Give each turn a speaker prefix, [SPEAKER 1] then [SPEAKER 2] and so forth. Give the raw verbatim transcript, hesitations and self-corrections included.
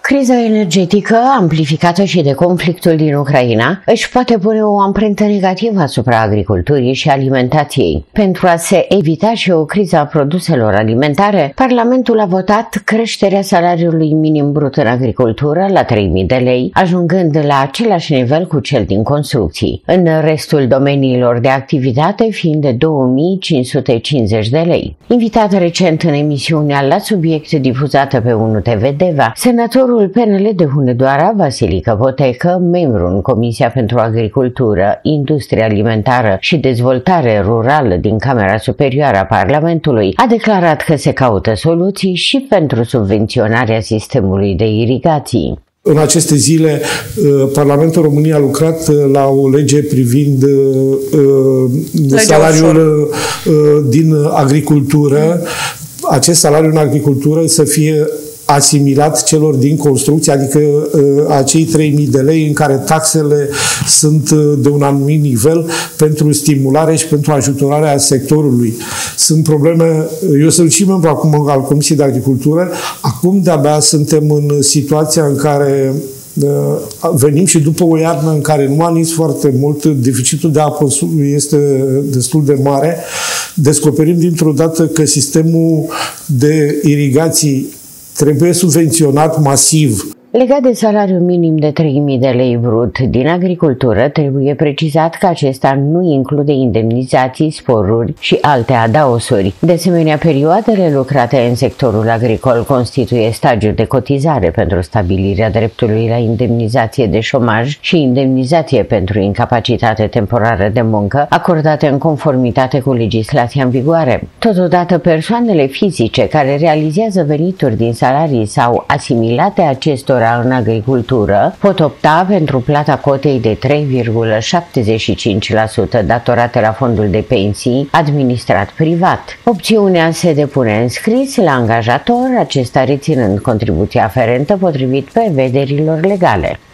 [SPEAKER 1] Criza energetică, amplificată și de conflictul din Ucraina, își poate pune o amprentă negativă asupra agriculturii și alimentației. Pentru a se evita și o criză a produselor alimentare, Parlamentul a votat creșterea salariului minim brut în agricultură la trei mii de lei, ajungând la același nivel cu cel din construcții, în restul domeniilor de activitate fiind de două mii cinci sute cincizeci de lei. Invitat recent în emisiunea La Subiect difuzată pe unu T V Deva, senatorul P N L de Hunedoara, Vasilică Potecă, membru în Comisia pentru Agricultură, Industrie Alimentară și Dezvoltare Rurală din Camera Superioară a Parlamentului, a declarat că se caută soluții și pentru subvenționarea sistemului de irigații.
[SPEAKER 2] În aceste zile, Parlamentul României a lucrat la o lege privind Legea salariul ușor. din agricultură. Acest salariu în agricultură să fie asimilat celor din construcție, adică uh, acei trei mii de lei în care taxele sunt uh, de un anumit nivel pentru stimulare și pentru ajutorarea sectorului. Sunt probleme, eu sunt și membru acum al Comisiei de Agricultură, acum de-abia suntem în situația în care uh, venim și după o iarnă în care nu a nins foarte mult, deficitul de apă este destul de mare, descoperim dintr-o dată că sistemul de irigații trebuie subvenționat masiv.
[SPEAKER 1] Legat de salariul minim de trei mii de lei brut din agricultură, trebuie precizat că acesta nu include indemnizații, sporuri și alte adaosuri. De asemenea, perioadele lucrate în sectorul agricol constituie stagiul de cotizare pentru stabilirea dreptului la indemnizație de șomaj și indemnizație pentru incapacitate temporară de muncă, acordate în conformitate cu legislația în vigoare. Totodată, persoanele fizice care realizează venituri din salarii sau asimilate acestor în agricultură pot opta pentru plata cotei de trei virgulă șaptezeci și cinci la sută datorate la fondul de pensii administrat privat. Opțiunea se depune în scris la angajator, acesta reținând contribuția aferentă potrivit prevederilor legale.